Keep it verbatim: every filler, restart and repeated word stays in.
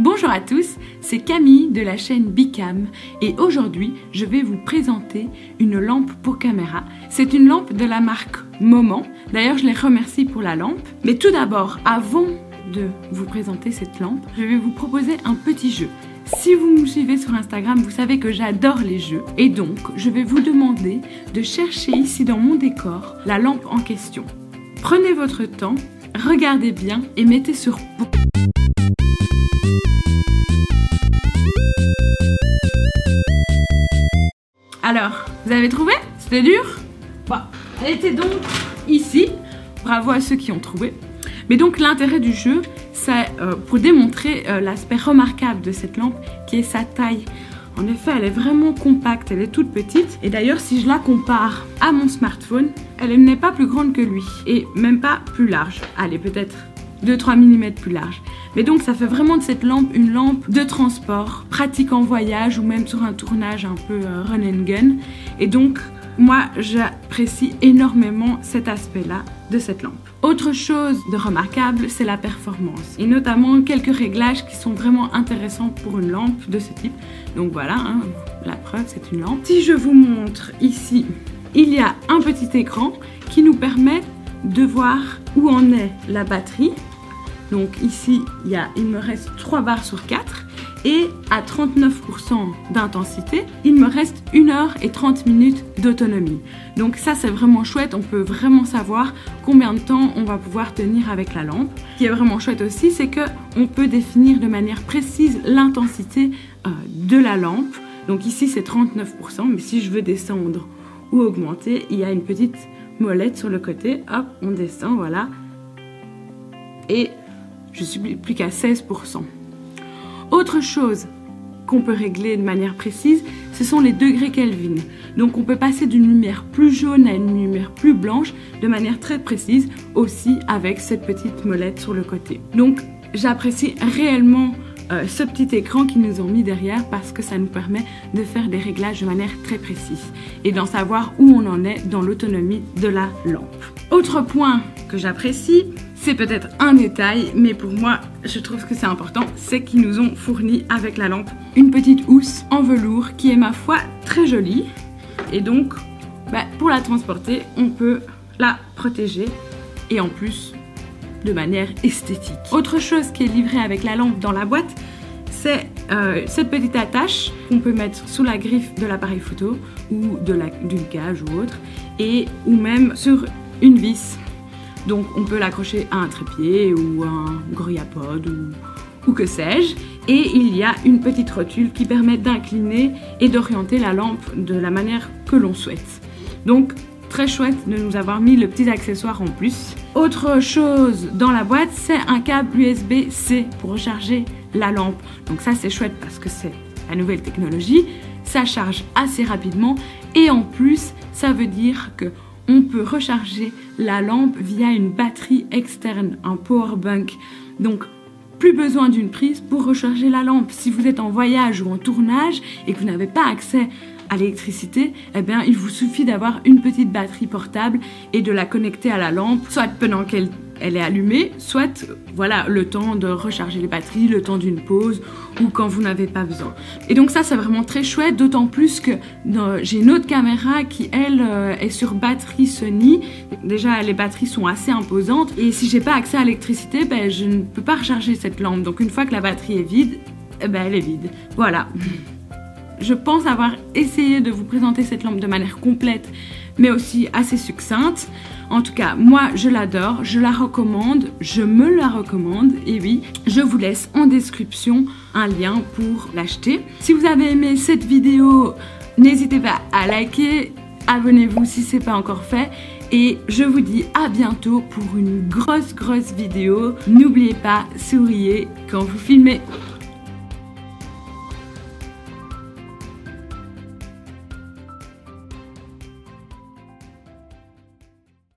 Bonjour à tous, c'est Camille de la chaîne Bicam et aujourd'hui je vais vous présenter une lampe pour caméra. C'est une lampe de la marque Moment, d'ailleurs je les remercie pour la lampe. Mais tout d'abord, avant de vous présenter cette lampe, je vais vous proposer un petit jeu. Si vous me suivez sur Instagram, vous savez que j'adore les jeux et donc je vais vous demander de chercher ici dans mon décor la lampe en question. Prenez votre temps, regardez bien et mettez sur pause. Alors, vous avez trouvé? C'était dur? Bon, elle était donc ici. Bravo à ceux qui ont trouvé. Mais donc l'intérêt du jeu, c'est euh, pour démontrer euh, l'aspect remarquable de cette lampe qui est sa taille. En effet, elle est vraiment compacte, elle est toute petite. Et d'ailleurs, si je la compare à mon smartphone, elle n'est pas plus grande que lui. Et même pas plus large. Allez, peut-être deux à trois millimètres plus large. Mais donc ça fait vraiment de cette lampe une lampe de transport, pratique en voyage ou même sur un tournage un peu euh, run and gun. Et donc moi j'apprécie énormément cet aspect-là de cette lampe. Autre chose de remarquable, c'est la performance. Et notamment quelques réglages qui sont vraiment intéressants pour une lampe de ce type. Donc voilà, hein, la preuve c'est une lampe. Si je vous montre ici, il y a un petit écran qui nous permet de voir où en est la batterie. Donc ici, il, y a, il me reste trois barres sur quatre et à trente-neuf pour cent d'intensité, il me reste une heure et trente minutes d'autonomie. Donc ça, c'est vraiment chouette, on peut vraiment savoir combien de temps on va pouvoir tenir avec la lampe. Ce qui est vraiment chouette aussi, c'est qu'on peut définir de manière précise l'intensité euh, de la lampe. Donc ici, c'est trente-neuf pour cent, mais si je veux descendre ou augmenter, il y a une petite molette sur le côté. Hop, on descend, voilà. Et je suis plus qu'à seize pour cent. Autre chose qu'on peut régler de manière précise, ce sont les degrés Kelvin. Donc on peut passer d'une lumière plus jaune à une lumière plus blanche de manière très précise, aussi avec cette petite molette sur le côté. Donc j'apprécie réellement euh, ce petit écran qu'ils nous ont mis derrière parce que ça nous permet de faire des réglages de manière très précise et d'en savoir où on en est dans l'autonomie de la lampe. Autre point que j'apprécie, c'est peut-être un détail, mais pour moi, je trouve que c'est important, c'est qu'ils nous ont fourni avec la lampe une petite housse en velours qui est, ma foi, très jolie. Et donc, bah, pour la transporter, on peut la protéger et en plus, de manière esthétique. Autre chose qui est livrée avec la lampe dans la boîte, c'est euh, cette petite attache qu'on peut mettre sous la griffe de l'appareil photo ou d'une cage ou autre, et ou même sur une vis. Donc on peut l'accrocher à un trépied ou un gorillapod ou, ou que sais-je. Et il y a une petite rotule qui permet d'incliner et d'orienter la lampe de la manière que l'on souhaite. Donc très chouette de nous avoir mis le petit accessoire en plus. Autre chose dans la boîte, c'est un câble U S B C pour recharger la lampe. Donc ça c'est chouette parce que c'est la nouvelle technologie. Ça charge assez rapidement et en plus ça veut dire que on peut recharger la lampe via une batterie externe, un power bank. Donc, plus besoin d'une prise pour recharger la lampe. Si vous êtes en voyage ou en tournage et que vous n'avez pas accès à l'électricité, eh bien, il vous suffit d'avoir une petite batterie portable et de la connecter à la lampe, soit pendant qu'elle elle est allumée, soit voilà, le temps de recharger les batteries, le temps d'une pause ou quand vous n'avez pas besoin. Et donc ça, c'est vraiment très chouette, d'autant plus que j'ai une autre caméra qui, elle, euh, est sur batterie Sony. Déjà, les batteries sont assez imposantes et si j'ai pas accès à l'électricité, ben, je ne peux pas recharger cette lampe. Donc une fois que la batterie est vide, eh ben, elle est vide. Voilà. Je pense avoir essayé de vous présenter cette lampe de manière complète, mais aussi assez succincte. En tout cas, moi, je l'adore, je la recommande, je me la recommande. Et oui, je vous laisse en description un lien pour l'acheter. Si vous avez aimé cette vidéo, n'hésitez pas à liker, abonnez-vous si ce n'est pas encore fait. Et je vous dis à bientôt pour une grosse, grosse vidéo. N'oubliez pas, souriez quand vous filmez.